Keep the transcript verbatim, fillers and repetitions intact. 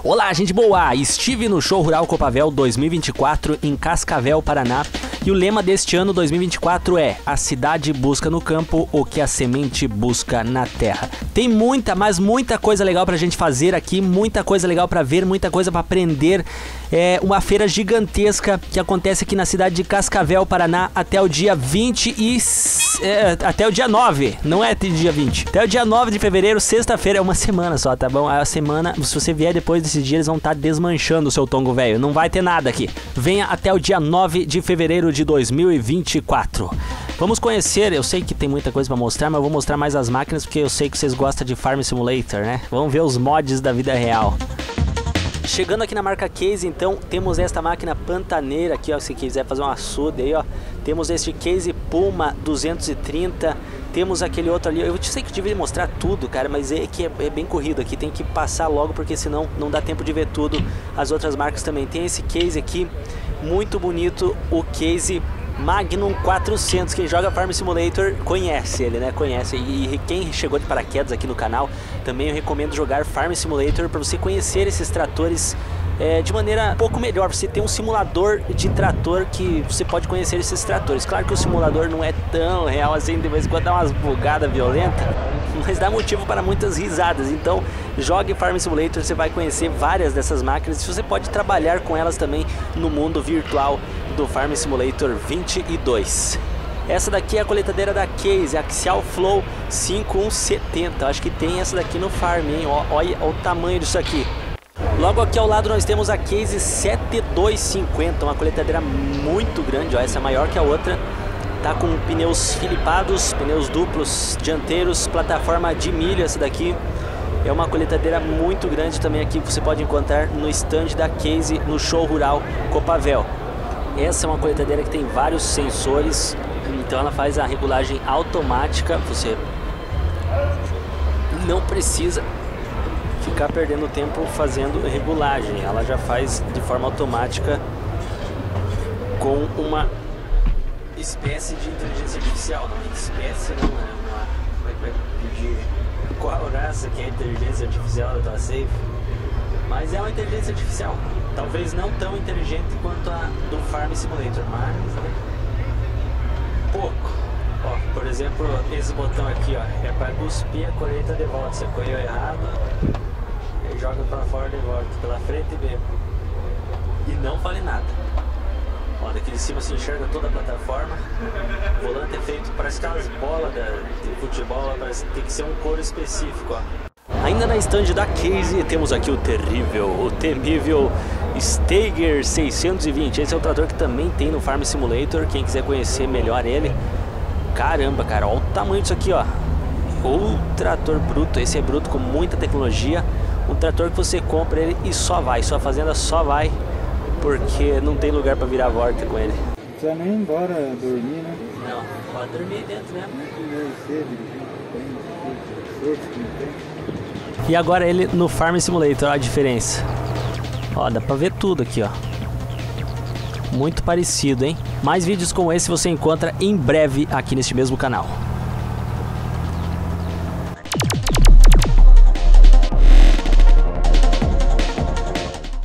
Olá, gente boa! Estive no Show Rural Copavel dois mil e vinte e quatro em Cascavel, Paraná. E o lema deste ano dois mil e vinte e quatro é: a cidade busca no campo o que a semente busca na terra. Tem muita, mas muita coisa legal pra gente fazer aqui, muita coisa legal pra ver, muita coisa pra aprender. É uma feira gigantesca que acontece aqui na cidade de Cascavel, Paraná, até o dia vinte e... É, até o dia nove, não é dia vinte. Até o dia nove de fevereiro, sexta-feira, é uma semana só, tá bom? A semana, se você vier depois desse dia, eles vão estar desmanchando o seu tongo velho. Não vai ter nada aqui. Venha até o dia nove de fevereiro de dois mil e vinte e quatro. Vamos conhecer, eu sei que tem muita coisa pra mostrar, mas eu vou mostrar mais as máquinas porque eu sei que vocês gostam de Farm Simulator, né? Vamos ver os mods da vida real. Chegando aqui na marca Case, então, temos esta máquina pantaneira aqui, ó, se quiser fazer um açude aí, ó. Temos este Case Puma duzentos e trinta, temos aquele outro ali, eu sei que eu devia mostrar tudo, cara, mas é que é, é bem corrido aqui, tem que passar logo, porque senão não dá tempo de ver tudo. As outras marcas também, tem esse Case aqui, muito bonito, o Case Magnum quatrocentos, quem joga Farm Simulator conhece ele, né? Conhece. E quem chegou de paraquedas aqui no canal, também eu recomendo jogar Farm Simulator para você conhecer esses tratores é, de maneira um pouco melhor. Você tem um simulador de trator que você pode conhecer esses tratores. Claro que o simulador não é tão real assim, de vez em quando dá umas bugadas violentas, mas dá motivo para muitas risadas. Então jogue Farm Simulator, você vai conhecer várias dessas máquinas e você pode trabalhar com elas também no mundo virtual do Farm Simulator vinte e dois. Essa daqui é a coletadeira da Case, Axial Flow cinco um setenta. Acho que tem essa daqui no Farm, hein? Ó, olha o tamanho disso aqui. Logo aqui ao lado nós temos a Case setenta e dois cinquenta, uma coletadeira muito grande, ó, essa é maior que a outra. Tá com pneus filipados, pneus duplos dianteiros, plataforma de milho essa daqui. É uma coletadeira muito grande também aqui, que você pode encontrar no stand da Case no Show Rural Copavel. Essa é uma coletadeira que tem vários sensores, então ela faz a regulagem automática. Você não precisa ficar perdendo tempo fazendo regulagem, ela já faz de forma automática com uma espécie de inteligência artificial. Não é espécie, não é uma... Vai pedir qual raça que é a inteligência artificial da tua safe, mas é uma inteligência artificial. Talvez não tão inteligente quanto a do Farm Simulator, mas né? pouco. Ó, por exemplo, esse botão aqui, ó, é para cuspir a colheita de volta. Você colheu errado, ele joga para fora de volta, pela frente e B. E não fale nada. Ó, daqui de cima você enxerga toda a plataforma. O volante é feito, parece aquelas bolas de futebol, parece que tem que ser um couro específico, ó. Ainda na stand da Case temos aqui o terrível, o temível Steiger seiscentos e vinte. Esse é o trator que também tem no Farm Simulator, quem quiser conhecer melhor ele. Caramba, cara, olha o tamanho disso aqui, ó. O trator bruto, esse é bruto com muita tecnologia. Um trator que você compra ele e só vai, sua fazenda só vai, porque não tem lugar para virar a volta com ele. Não precisa nem ir embora dormir, né? Não, pode dormir dentro mesmo. E agora ele no Farm Simulator, olha a diferença. Ó, dá pra ver tudo aqui, ó. Muito parecido, hein? Mais vídeos como esse você encontra em breve aqui neste mesmo canal.